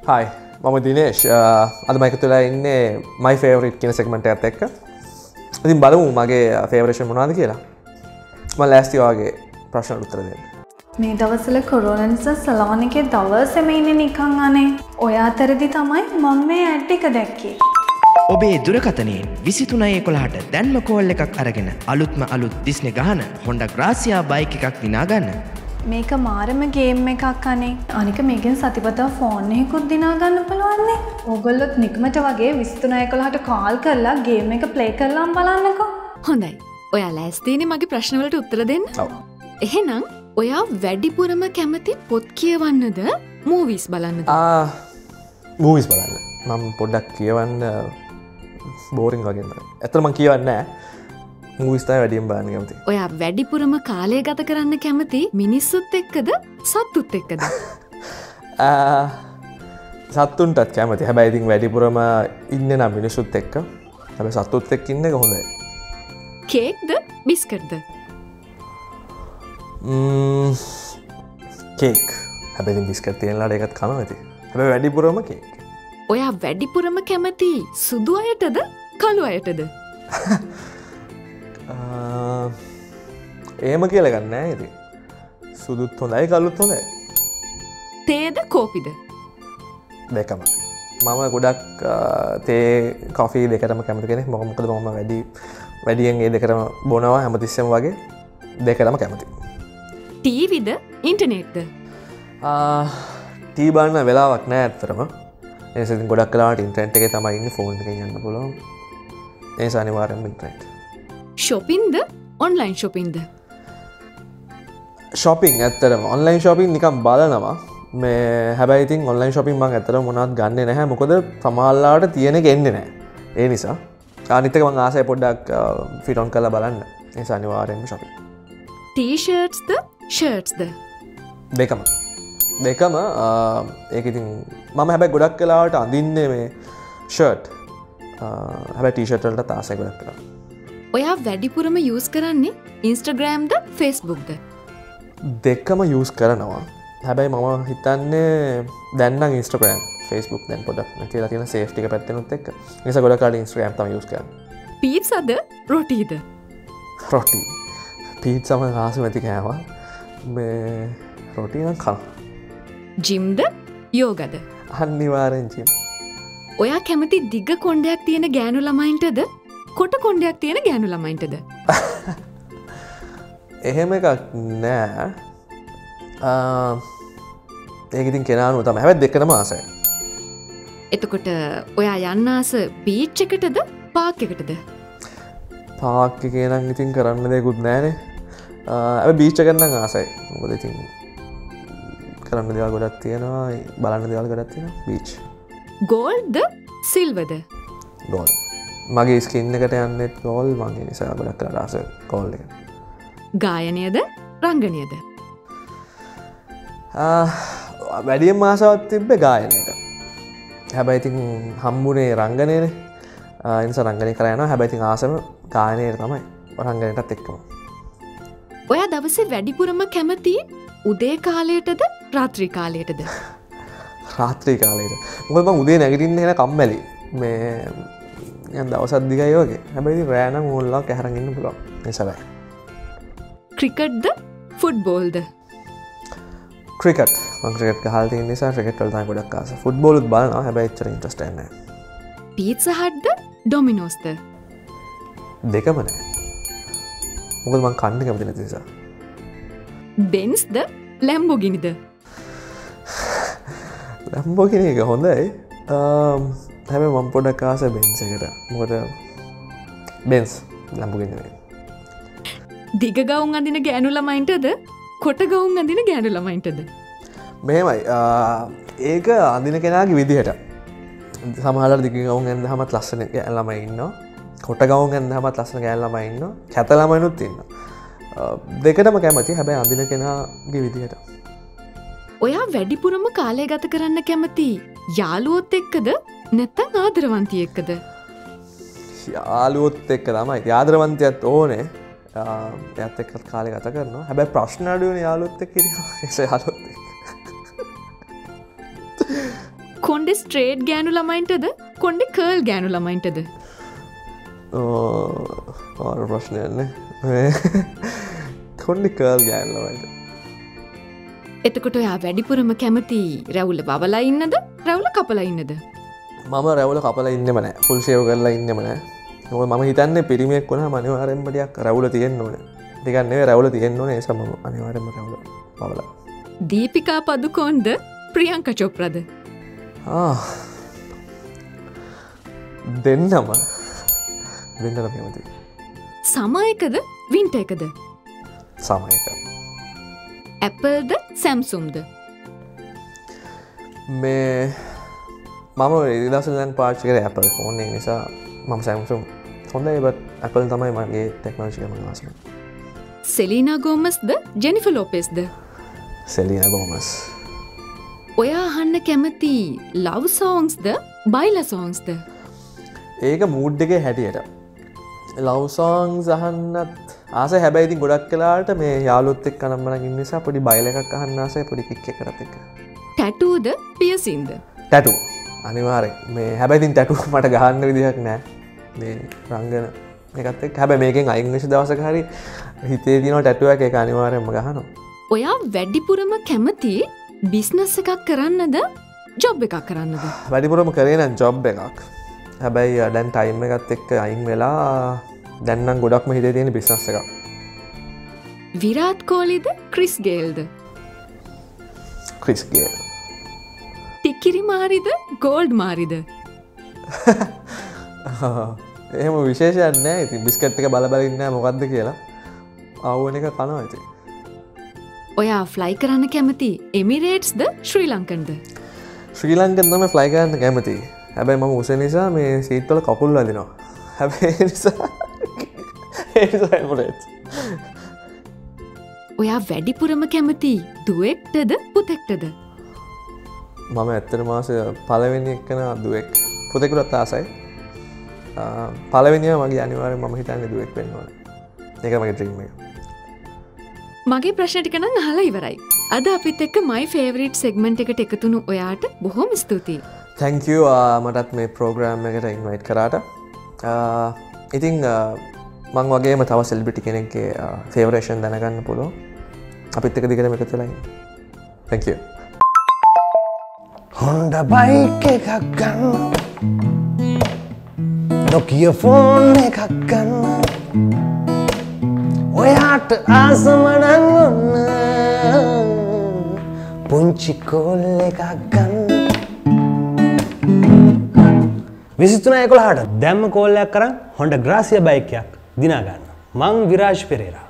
Hi, මම දිනේෂ්. අද මම එකතු වෙලා ඉන්නේ my favorite කියන segment එකත් එක්ක. ඉතින් බලමු මගේ favorite මොනවද කියලා. මම ලෑස්ති වගේ ප්‍රශ්නවලට උත්තර දෙන්න. මේ දවස්වල කොරෝනා නිසා සලාන් එකේ දවසෙම ඉන්නේ නිකන් අනේ. ඔය අතරදී තමයි මම මේ ඇඩ් එක දැක්කේ. ඔබේ දුරකථනයෙන් 2311ට දැන්ම කෝල් එකක් අරගෙන අලුත්ම අලුත් දිස්නේ ගහන Honda Grazia බයික් එකක් දිනා ගන්න. මේක මාරම ගේම් එකක් අනේ. අනික මේකෙන් සතිපතා ෆෝන් එකකුත් දිනා ගන්න පුළුවන් නේ. ඕගොල්ලොත් නිකමට වගේ 2311ට කෝල් කරලා ගේම් එක ප්ලේ කරලාම බලන්නකෝ. හොඳයි. ඔයා ලෑස්තිනේ මගේ ප්‍රශ්න වලට උත්තර දෙන්න? ඔව්. එහෙනම් ඔයා වැඩිපුරම කැමති පොත් කියවන්නද මූවිස් බලන්නද? movies බලන්න. මම පොඩ්ඩක් කියවන්න බෝරින් වගේ නේද? ඇත්තට මම කියවන්නේ නැහැ. movies තමයි වැඩියෙන් බලන්න කැමති. ඔයා වැඩිපුරම කාලය ගත කරන්න කැමති මිනිස්සුත් එක්කද සත්තුත් එක්කද? සත්තුන්ටත් කැමති. හැබැයි ඉතින් වැඩිපුරම ඉන්නේ නම් මිනිස්සුත් එක්ක. හැබැයි සත්තුත් එක්ක ඉන්න එක හොඳයි. කේක්ද බිස්කට්ද? කේක්. හැබැයි ඉතින් බිස්කට් තියෙනලාට ඒකත් කනවා ඇති. හැබැයි වැඩිපුරම කේක්. ඔයා වැඩිපුරම කැමති සුදු අයටද කළු අයටද? එහෙම කියලා ගන්න නෑ ඉතින්. සුදුත් හොඳයි කළුත් හොඳයි. තේද කෝපිද? දෙකම. මම ගොඩක් තේ කොෆි දෙකටම කැමති කෙනෙක්. මොකද මම වැඩියෙන් ඒ දෙකටම බොනවා හැමතිස්සෙම වගේ. දෙකටම කැමති. ටීවිද ඉන්ටර්නෙට්ද? ටී බලන්න වෙලාවක් නෑ ඇත්තටම. ඒ නිසා ඉතින් ගොඩක් වෙලාවට ඉන්ටර්නෙට් එකේ තමයි ඉන්නේ ෆෝන් එකෙන් යන්න පුළුවන්. ඒ නිසා අනිවාර්යෙන්ම ඉන්ටර්නෙට්. ෂොපින්ද ඔන්ලයින් ෂොපින්ද? ෂොපින් ඇත්තටම ඔන්ලයින් ෂොපින් නිකන් බලනවා. මේ හැබැයි ඉතින් ඔන්ලයින් ෂොපින් මම ඇත්තටම මොනවත් ගන්නෙ නැහැ. මොකද සමහරවිට තියෙන එක එන්නේ නැහැ. ඒ නිසා අනිත් එක මම ආසයි පොඩ්ඩක් ෆිට ඔන් කරලා බලන්න. ඒ නිසා අනිවාර්යෙන්ම ෂොපින්. ටී-ෂර්ට්ස්ද ෂර්ට්ස්ද? දෙකම ඒක ඉතින් මම හැබැයි ගොඩක් වෙලාවට අඳින්නේ මේ ෂර්ට්. හැබැයි ටී-ෂර්ට් වලට ආසයි ගොඩක් වෙලාවට. ඔයා වැඩිපුරම යූස් කරන්නේ ඉන්ස්ටාග්‍රෑම්ද ෆේස්බුක්ද? දෙකම යූස් කරනවා. හැබැයි මම හිතන්නේ දැන් නම් ඉන්ස්ටාග්‍රෑම් ෆේස්බුක් දැන් පොඩක් නැතිලා තියෙන සේෆ්ටි එක පැත්තෙනුත් එක්ක. ඒ නිසා ගොඩක් කාලේ ඉන්ස්ටාග්‍රෑම් තමයි යූස් කරන්නේ. පීට්සාද රොටිද? රොටි. පීට්සා මම ආසම නැති කෑවා. මේ රොටි නම් කනවා. ජිම්ද යෝගද? අනිවාර්යෙන් ජිම්. ඔයා කැමති දිග කොණ්ඩයක් තියෙන ගෑනු ළමයින්ටද කොට කොණ්ඩයක් තියෙන ගෑනු ළමයින්ටද? එහෙම එකක් නෑ. ඒක ඉතින් කෙනානුව තමයි. හැබැයි දෙකම ආසයි. එතකොට ඔයා යන්න ආස බීච් එකටද පාක් එකටද? පාක් එකේ නම් ඉතින් කරන්න දෙයක්වත් නෑනේ. හැබැයි බීච් එකට නම් ආසයි. මොකද ඉතින් කරන්න දේවල් ගොඩක් තියෙනවා. බලන්න දේවල් ගොඩක් තියෙනවා. බීච්. ගෝල්ඩ්ද සිල්වර්ද? ගෝල්. මගේ ස්කින් එකට යන්නෙත් ගෝල්. මම ඒ නිසා ගොඩක් කරලා ආස ගෝල් එක. ගායනයද රංගනයද? වැඩියෙන් ආසාවක් තිබ්බේ ගායනයට. හැබැයි ඉතින් හම්බුනේ රංගනයනේ. ඒ නිසා රංගනය කරා යනවා. හැබැයි ඉතින් ආසම ගායනයට තමයි. රංගනයටත් එක්කම. ඔයා දවසේ වැඩිපුරම කැමති උදේ කාලයටද රාත්‍රී කාලයටද? රාත්‍රී කාලයට. මොකද මම උදේ නැගිටින්න එන කම්මැලි. මේ යන් දවසක් දිගයි වගේ. හැබැයි ඉතින් රෑ නම් ඕල්ලාක් ඇහරන් ඉන්න පුළුවන්. ඒ නිසා බෑ. ක්‍රිකට්ද ෆුට්බෝල්ද? ක්‍රිකට්. මම ක්‍රිකට් ගහලා තියෙන නිසා ක්‍රිකට් වල තමයි ගොඩක් ආස. ෆුට්බෝල් උත් බලනවා. හැබැයි එච්චර ඉන්ට්‍රස්ට් නැහැ. පීට්සා හට්ද ඩොමිනෝස්ද? දෙකම නෑ. මොකද මම කන්න කැමති නැති නිසා. බෙන්ස්ද ලැම්බෝගිනිද? ලැම්බෝගිනි එක හොඳයි. හැබැයි මම පොඩක් ආස බෙන්ස් එකට. මොකද බෙන්ස් ලැම්බෝගිනි නෙවෙයි. දිග ගවුම් අඳින ගෑනු ළමයින්ටද කොට ගවුම් අඳින ගෑනු ළමයින්ටද? මෙහෙමයි. ඒක අඳින කෙනාගේ විදිහට. සමහරවල් දිග ගවුම් ඇඳහමත් ලස්සන ළමයි ඉන්නවා. කොට ගවුම් ඇඳහමත් ලස්සන ගෑනු ළමයි ඉන්නවා. කැත ළමයිනුත් ඉන්නවා. දෙකටම කැමති. හැබැයි අඳින කෙනාගේ විදිහට. ඔයා වැඩිපුරම කාලය ගත කරන්න කැමති යාළුවොත් එක්කද නැත්නම් ආදරවන්තියෙක් එක්කද? යාළුවොත් එක්ක තමයි. ආදරවන්තියත් ඕනේ. එයත් එක්ක කාලය ගත කරනවා. හැබැයි ප්‍රශ්න අඩු වෙන යාළුවොත් එක්ක ඉන්නවා. ඒ යාළුවොත් එක්ක. කොන්්ඩෙ ස්ට්‍රේට් ගෑනු ළමයින්ටද කොන්්ඩෙ කර්ල් ගෑනු ළමයින්ටද ආර ප්‍රශ්නයන්නේ කොන්්ඩි කර්ල් ගෑන්ලවයිට එතකොට ඔයා වැඩිපුරම කැමති රැවුල බවලා ඉන්නද රැවුල කපලා ඉන්නද මම රැවල කපල ඉන්නම නෑ ෆුල් ෂේව් කරලා ඉන්නම නෑ නො ම හිතන්නේ පිරිමියෙක් වුණා අනිවාර්යෙන්මටියක් රැවුල තියෙන්න ඕන ටිකන්නේ රැවුල තියෙන්න ඕනේ සම අනිවාර්යෙන්ම රැවුල බවලා දීපිකා පදුකෝන්ද ප්‍රියංක චොප්රාද දෙන්නම දෙන්නම කැමති සමායකද වින්ට එකද සමයක ඇපල්ද සැම්සුම්ද මේ මම ඉදසලන් පාචිකර ඇපල් ෆෝන් නිසා මම සැම්සුම් හොඳ ඒබත් ඇපල් තමයි මගේ ටෙක්නෝජිකම වාසම සෙලීනා ගෝමස්ද ජෙනිෆර් ලෝපෙස්ද සෙලීනා ගෝමස් ඔයා අහන්න කැමති ලව් සෝංස්ද බයිලා සෝංස්ද ඒක මූඩ් එකේ හැටියට ලව් සෝංස් අහන්නත් ආස හැබැයිති ගොඩක් කලාට මේ යාලුත් එක් කනම්මන නිසා පොඩි බයිල එකක් අහන්න ආසය පොඩි කික් එකරත් එක ටැටූද පියසින්ද ටැටු අනිවාරෙක් මේ හැබැයිතින් ටැටු මට ගහන්න විදිහක් නෑ මේ රංගන එකත් එක් හැබැ මේකෙන් අයිංග්‍රිෂ දවසක හරි හිතේ තින ටැටුව එක අනිවාරයම ගහනවා ඔයා වැඩිපුරම කැමති බිස්නස් එකක් කරන්නද ජොබ් එකක් කරන්නද වැඩිපුරම කරේන ජොබ් එකක් හැබැයි දැන් ටයිම් එකත් එක්ක අයින් වෙලා දැන්නම් ගොඩක්ම හිතේ තියෙන බිස්නස් එකක් විරාට් කෝලිද ක්‍රිස් ගේල්ද ක්‍රිස් ගේල් ටිකිරි මාරිද ගෝල්ඩ් මාරිද එහෙම විශේෂයක් නෑ ඉතින් බිස්කට් එක බලබලින්න මොකක්ද කියලා අවුවන එක කනවා ඇති ඔයා ෆ්ලයි කරන්න කැමති එමිරේට්ස්ද ශ්‍රී ලංකන්ද ශ්‍රී ලංකන් තම ෆ්ලයි කරන්න කැමති හැබැයි මම උස නිසා මේ සීට්වල කකුල් අදිනවා හැබැයි නිසා ඔයා වැඩිපුරම කැමති දුවෙක්ටද පුතෙක්ටද මම ඇත්තර මාස පලවෙනි එක්කන දුවෙක් පුතෙකුරත් ආසයි පලවෙනිය මගේ අනිවාර ම හිතන්න දුවෙක් වෙන්නවන එක මගේ ත්‍රීම එක මගේ ප්‍රශ්නටිකනම් අහලා ඉවරයි අද අපිත් එක්ක මයි ෆේවරිට් සෙග්මන්ට් එකට එකතුණු ඔයාට බොහොම ස්තුතියි තැංකූ මටත් මේ ප්‍රෝග්‍රෑම් එකට ඉන්වයිට් කරාට ඉතිං මං වගේම තව සෙල්බිටි කෙනෙක්ගේ ෆේවරේෂන් දැනගන්න පුලෝ අපිත් එක දිගටම එකතුලයි තැංකූ හොන්ඩ බයික් එකක් ගන්න නොකිය ෆෝන් එකක් ගන්න ඔයාට ආසමනන් ඔන්න පුංචි කෝල් එකක් ගන්න 23:11ට දැම්ම කෝල්ලයක් කරන් හොන්ඩ ග්‍රාසියා බයික් එකක් දිනා ගන්න මං විරාජ් පෙරේරා